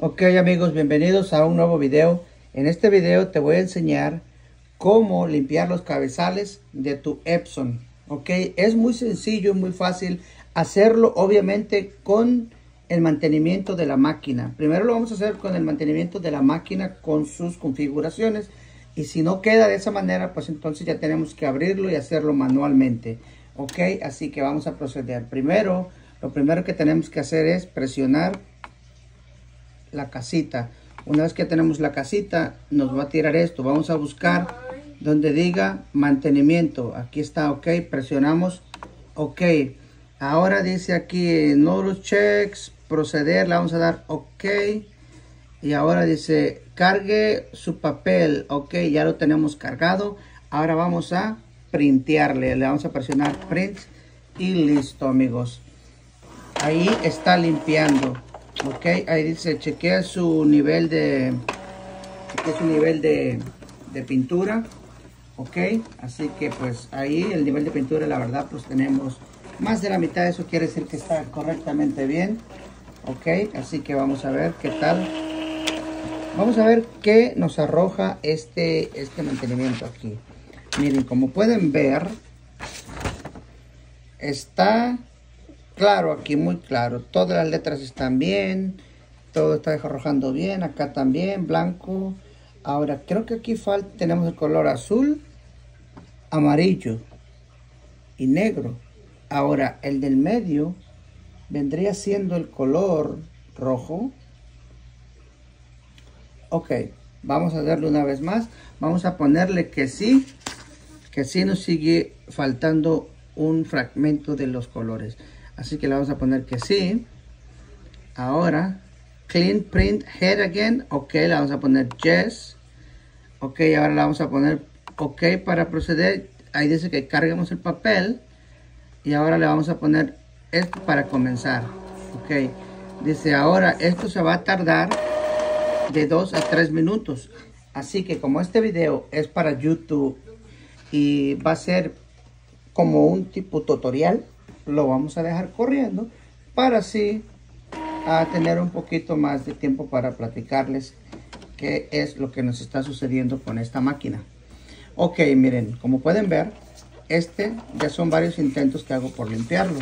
Ok amigos, bienvenidos a un nuevo video. En este video te voy a enseñar cómo limpiar los cabezales de tu Epson. Ok, es muy sencillo, muy fácil hacerlo, obviamente con el mantenimiento de la máquina. Primero lo vamos a hacer con el mantenimiento de la máquina con sus configuraciones. Y si no queda de esa manera, pues entonces ya tenemos que abrirlo y hacerlo manualmente. Ok, así que vamos a proceder. Lo primero que tenemos que hacer es presionar la casita. Una vez que tenemos la casita, nos va a tirar esto. Vamos a buscar donde diga mantenimiento. Aquí está, ok. Presionamos, ok. Ahora dice aquí no los checks, proceder. Le vamos a dar ok. Y ahora dice cargue su papel, ok. Ya lo tenemos cargado. Ahora vamos a printearle. Le vamos a presionar print y listo, amigos. Ahí está limpiando. Ok, ahí dice chequea su nivel de pintura. Ok, así que pues ahí el nivel de pintura, la verdad, pues tenemos más de la mitad. Eso quiere decir que está correctamente bien. Ok, así que vamos a ver qué tal. Vamos a ver qué nos arroja este mantenimiento aquí. Miren, como pueden ver, está claro aquí, muy claro. Todas las letras están bien. Todo está arrojando bien. Acá también, blanco. Ahora, creo que aquí tenemos el color azul, amarillo y negro. Ahora, el del medio vendría siendo el color rojo. Ok, vamos a darle una vez más. Vamos a ponerle que sí nos sigue faltando un fragmento de los colores. Así que le vamos a poner que sí. Ahora, clean print head again. Ok, le vamos a poner yes. Ok, ahora le vamos a poner ok para proceder. Ahí dice que carguemos el papel. Y ahora le vamos a poner esto para comenzar. Ok, dice ahora esto se va a tardar de 2 a 3 minutos. Así que como este video es para YouTube y va a ser como un tipo tutorial, lo vamos a dejar corriendo para así tener un poquito más de tiempo para platicarles qué es lo que nos está sucediendo con esta máquina. Ok, miren, como pueden ver, ya son varios intentos que hago por limpiarlo.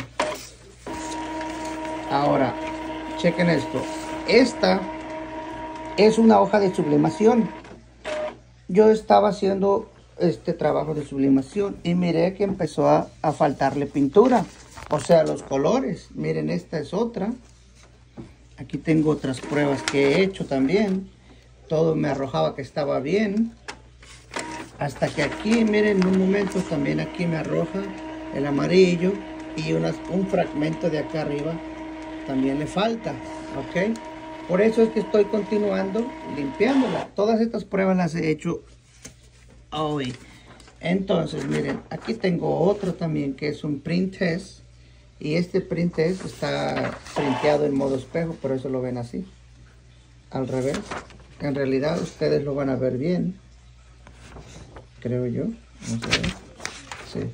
Ahora, chequen esto. Esta es una hoja de sublimación. Yo estaba haciendo este trabajo de sublimación y miré que empezó a faltarle pintura, o sea, los colores. Miren, esta es otra. Aquí tengo otras pruebas que he hecho también. Todo me arrojaba que estaba bien, hasta que aquí, miren, en un momento también aquí me arroja el amarillo y un fragmento de acá arriba también le falta. Ok, por eso es que estoy continuando limpiándola. Todas estas pruebas las he hecho hoy. Entonces miren, aquí tengo otro también que es un print test, y este print test está printeado en modo espejo, por eso lo ven así, al revés. En realidad ustedes lo van a ver bien, creo yo. Vamos a ver. Sí.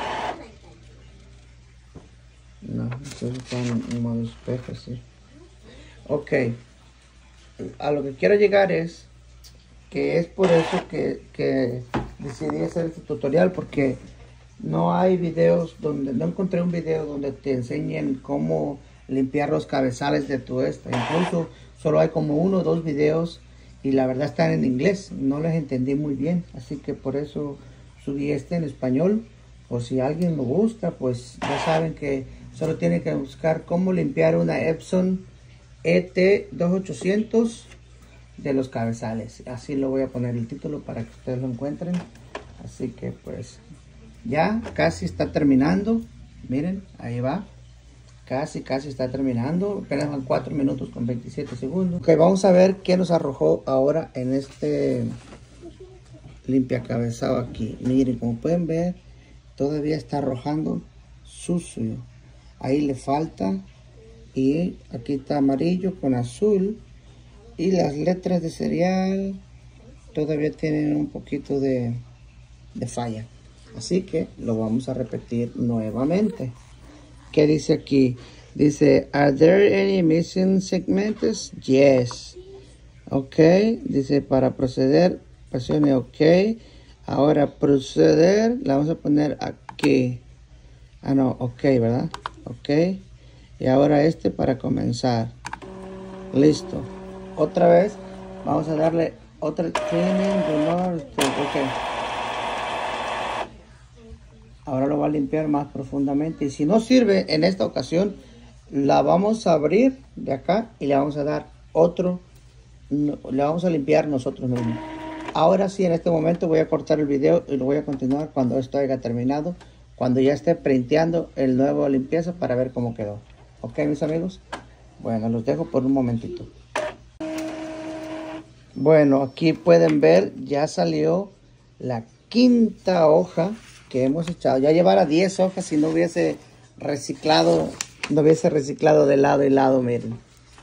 No, ustedes están en modo espejo, sí. Ok, a lo que quiero llegar es que es por eso que decidí hacer este tutorial, porque no hay videos no encontré un video donde te enseñen cómo limpiar los cabezales de tu Incluso solo hay como 1 o 2 videos y la verdad están en inglés, no les entendí muy bien, así que por eso subí en español. O si alguien lo busca, pues ya saben que solo tienen que buscar cómo limpiar una Epson ET2800 de los cabezales. Así lo voy a poner el título para que ustedes lo encuentren. Así que pues ya casi está terminando. Miren, ahí va. Casi está terminando. Apenas van 4 minutos con 27 segundos. Ok, vamos a ver qué nos arrojó ahora en este limpiacabezado aquí. Miren, como pueden ver, todavía está arrojando sucio. Ahí le falta. Y aquí está amarillo con azul. Y las letras de cereal todavía tienen un poquito de falla. Así que lo vamos a repetir nuevamente. ¿Qué dice aquí? Dice, ¿Are there any missing segments? Yes. Ok, dice para proceder, presione ok. Ahora proceder, la vamos a poner aquí. Ah, no, ok, ¿verdad? Ok. Y ahora este para comenzar. Listo. Otra vez, vamos a darle otra cleaning, ok. Ahora lo va a limpiar más profundamente. Y si no sirve en esta ocasión, la vamos a abrir de acá y le vamos a dar otro. Le vamos a limpiar nosotros mismos. Ahora sí, en este momento voy a cortar el video y lo voy a continuar cuando esto haya terminado, cuando ya esté printeando el nuevo limpieza para ver cómo quedó. Ok, mis amigos. Bueno, los dejo por un momentito. Bueno, aquí pueden ver, ya salió la quinta hoja que hemos echado. Ya llevara 10 hojas si no hubiese reciclado, de lado y lado, miren.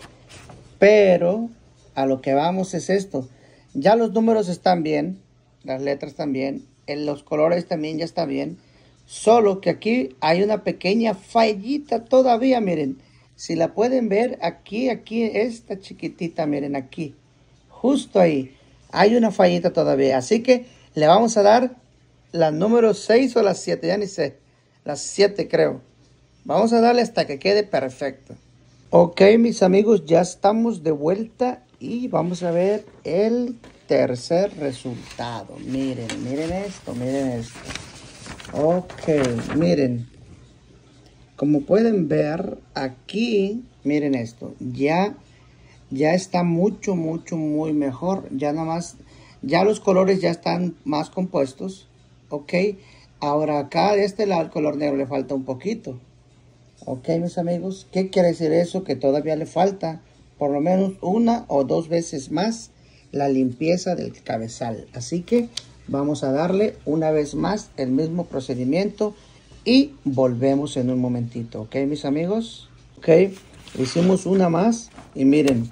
Pero a lo que vamos es esto. Ya los números están bien, las letras también, los colores también ya está bien. Solo que aquí hay una pequeña fallita todavía, miren. Si la pueden ver, aquí, esta chiquitita, miren aquí. Justo ahí. Hay una fallita todavía. Así que le vamos a dar la número 6 o las 7, ya ni sé. Las 7 creo. Vamos a darle hasta que quede perfecto. Ok, mis amigos, ya estamos de vuelta y vamos a ver el tercer resultado. Miren, miren esto, miren esto. Ok, miren. Como pueden ver aquí, miren esto. Ya está mucho, muy mejor. Ya nada más, ya los colores ya están más compuestos. Ok, ahora acá de este lado el color negro le falta un poquito. Ok, mis amigos, ¿qué quiere decir eso? Que todavía le falta por lo menos una o dos veces más la limpieza del cabezal. Así que vamos a darle una vez más el mismo procedimiento y volvemos en un momentito. Ok, mis amigos. Ok, hicimos una más y miren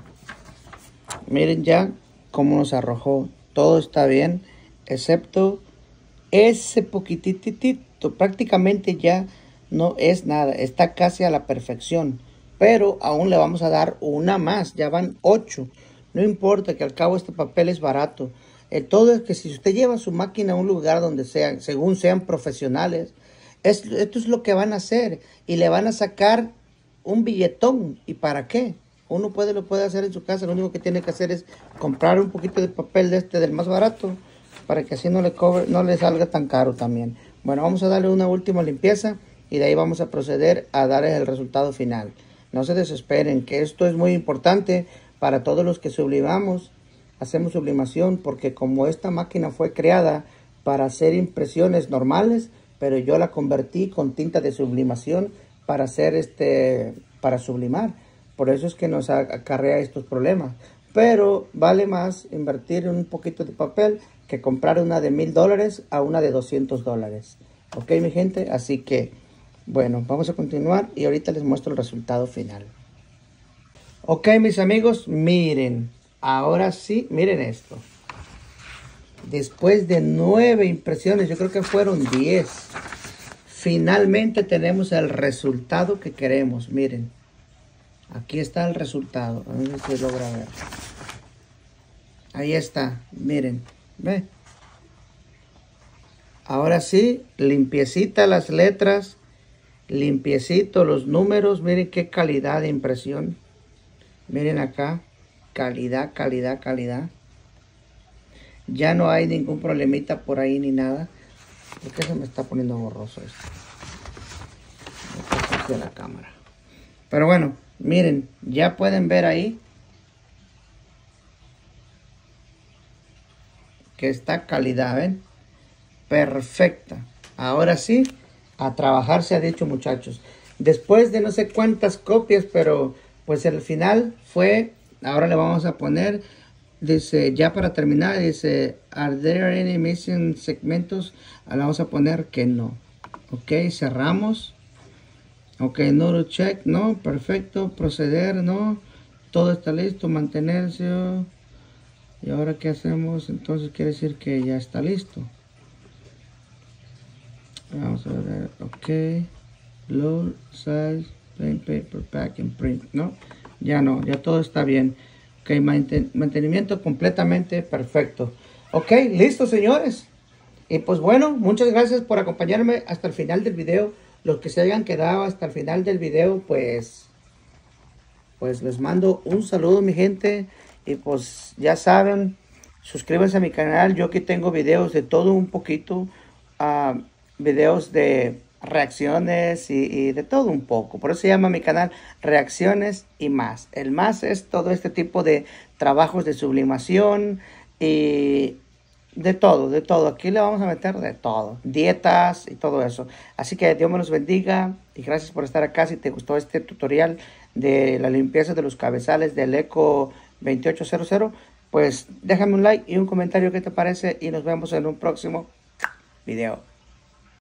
ya cómo nos arrojó. Todo está bien, excepto ese poquititito, prácticamente ya no es nada, está casi a la perfección, pero aún le vamos a dar una más, ya van 8. No importa, que al cabo este papel es barato. Todo es que si usted lleva su máquina a un lugar donde sean, según sean profesionales, esto es lo que van a hacer y le van a sacar un billetón. ¿Y para qué? Uno lo puede hacer en su casa. Lo único que tiene que hacer es comprar un poquito de papel del más barato, para que así no le salga tan caro también. Bueno, vamos a darle una última limpieza y de ahí vamos a proceder a dar el resultado final. No se desesperen, que esto es muy importante para todos los que sublimamos, hacemos sublimación, porque como esta máquina fue creada para hacer impresiones normales, pero yo la convertí con tinta de sublimación para hacer para sublimar. Por eso es que nos acarrea estos problemas. Pero vale más invertir en un poquito de papel que comprar una de $1000 a una de $200. Ok, mi gente, así que bueno, vamos a continuar y ahorita les muestro el resultado final. Ok, mis amigos, miren, ahora sí, miren esto. Después de 9 impresiones, yo creo que fueron 10. Finalmente tenemos el resultado que queremos, miren. Aquí está el resultado, a ver si se logra ver. Ahí está, miren, ve. Ahora sí, limpiecita las letras, limpiecito los números, miren qué calidad de impresión. Miren acá, calidad. Ya no hay ningún problemita por ahí ni nada. ¿Por qué se me está poniendo borroso esto? De la cámara. Pero bueno, miren, ya pueden ver ahí que está calidad, ¿ven? Perfecta. Ahora sí, a trabajar se ha dicho, muchachos. Después de no sé cuántas copias, pero pues el final fue, ahora le vamos a poner, dice, ya para terminar, dice, ¿are there any missing segmentos? Le vamos a poner que no. Ok, cerramos. Ok, no lo check, no, perfecto, proceder, no, todo está listo, mantenerse. ¿Y ahora qué hacemos? Entonces quiere decir que ya está listo. Vamos a ver, ok, load, size, plain paper, pack and print, no, ya todo está bien. Ok, mantenimiento completamente perfecto. Ok, listo, señores. Y pues bueno, muchas gracias por acompañarme hasta el final del video. Los que se hayan quedado hasta el final del video, pues les mando un saludo, mi gente. Y pues ya saben, suscríbanse a mi canal. Yo aquí tengo videos de todo un poquito. Videos de reacciones y de todo un poco. Por eso se llama mi canal Reacciones y Más. El más es todo este tipo de trabajos de sublimación y de todo, de todo. Aquí le vamos a meter de todo. Dietas y todo eso. Así que Dios me los bendiga y gracias por estar acá. Si te gustó este tutorial de la limpieza de los cabezales del Eco 2800, pues déjame un like y un comentario qué te parece y nos vemos en un próximo video.